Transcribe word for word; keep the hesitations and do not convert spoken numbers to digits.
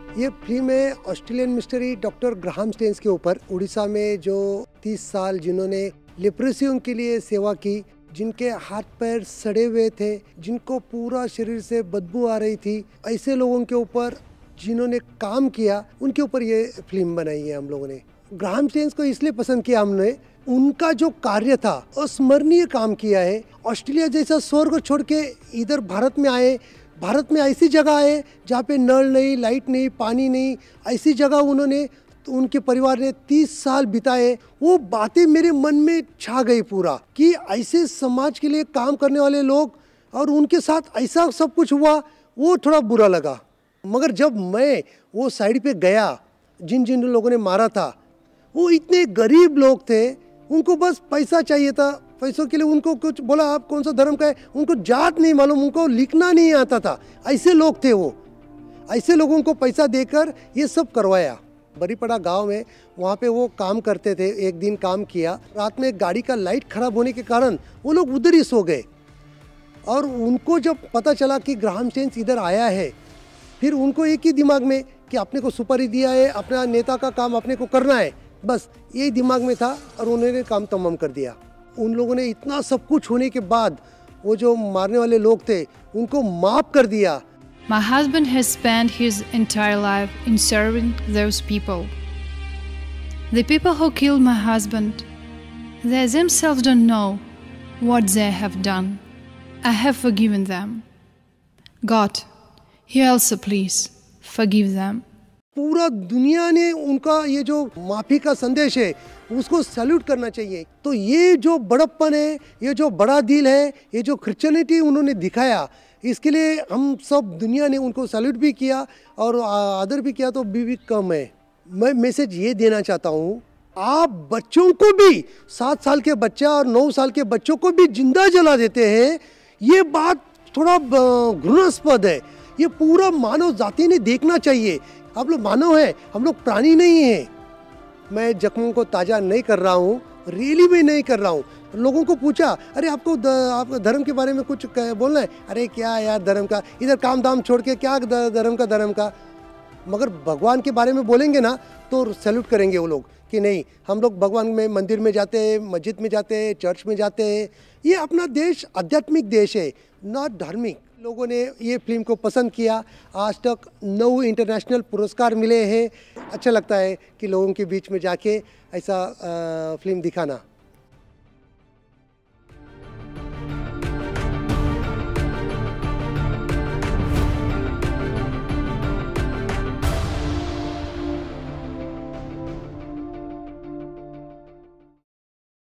ये फिल्म है Australian mystery doctor Graham Staines के ऊपर। उड़ीसा में जो तीस साल जिन्होंने लेप्रोसियों के लिए सेवा की, जिनके हाथ पैर सड़े हुए थे, जिनको पूरा शरीर से बदबू आ रही थी, ऐसे लोगों के ऊपर जिन्होंने काम किया, उनके ऊपर ये फिल्म बनाई है हम लोगों ने। ग्राहम स्टेन्स को इसलिए पसंद किया हमने, उनका जो कार्य था अस्मरणीय काम किया है। ऑस्ट्रेलिया जैसा स्वर्ग छोड़ के इधर भारत में आए, भारत में ऐसी जगह है जहाँ पे नल नहीं, लाइट नहीं, पानी नहीं, ऐसी जगह उन्होंने, तो उनके परिवार ने तीस साल बिताए। वो बातें मेरे मन में छा गई पूरा कि ऐसे समाज के लिए काम करने वाले लोग और उनके साथ ऐसा सब कुछ हुआ, वो थोड़ा बुरा लगा। मगर जब मैं वो साइड पे गया, जिन जिन लोगों ने मारा था वो इतने गरीब लोग थे, उनको बस पैसा चाहिए था। पैसों के लिए उनको कुछ बोला, आप कौन सा धर्म का है, उनको जात नहीं मालूम, उनको लिखना नहीं आता था। ऐसे लोग थे वो। ऐसे लोगों को पैसा देकर ये सब करवाया। बरीपड़ा गांव में वहाँ पे वो काम करते थे। एक दिन काम किया, रात में गाड़ी का लाइट खराब होने के कारण वो लोग उधर ही सो गए। और उनको जब पता चला कि ग्राहम स्टेन्स इधर आया है, फिर उनको एक ही दिमाग में कि अपने को सुपारी दिया है, अपना नेता का काम अपने को करना है, बस यही दिमाग में था और उन्होंने काम तमाम कर दिया। उन लोगों ने इतना सब कुछ होने के बाद वो जो मारने वाले लोग थे उनको माफ कर दिया। My husband has spent his entire life in serving those people. The people who killed my husband, they themselves don't know what they have done. I have forgiven them. God, you also please forgive them. पूरा दुनिया ने उनका ये जो माफी का संदेश है उसको सैल्यूट करना चाहिए। तो ये जो बड़प्पन है, ये जो बड़ा दिल है, ये जो क्रिश्चियनिटी उन्होंने दिखाया, इसके लिए हम सब दुनिया ने उनको सैल्यूट भी किया और आदर भी किया, तो भी, भी कम है। मैं मैसेज ये देना चाहता हूँ, आप बच्चों को भी, सात साल के बच्चा और नौ साल के बच्चों को भी जिंदा जला देते हैं, ये बात थोड़ा घृणास्पद है। ये पूरा मानव जाति ने देखना चाहिए। आप लोग मानव हैं, हम लोग प्राणी नहीं हैं। मैं जख्मों को ताज़ा नहीं कर रहा हूँ, रियली भी नहीं कर रहा हूँ। लोगों को पूछा, अरे आपको द, आपको धर्म के बारे में कुछ बोलना है? अरे क्या यार धर्म का, इधर काम दाम छोड़ के क्या धर्म का धर्म का। मगर भगवान के बारे में बोलेंगे ना तो सैल्यूट करेंगे वो लोग कि नहीं, हम लोग भगवान में मंदिर में जाते हैं, मस्जिद में जाते हैं, चर्च में जाते हैं। ये अपना देश आध्यात्मिक देश है, नॉट धार्मिक। लोगों ने ये फिल्म को पसंद किया। आज तक नौ इंटरनेशनल पुरस्कार मिले हैं। अच्छा लगता है कि लोगों के बीच में जाके ऐसा फिल्म दिखाना।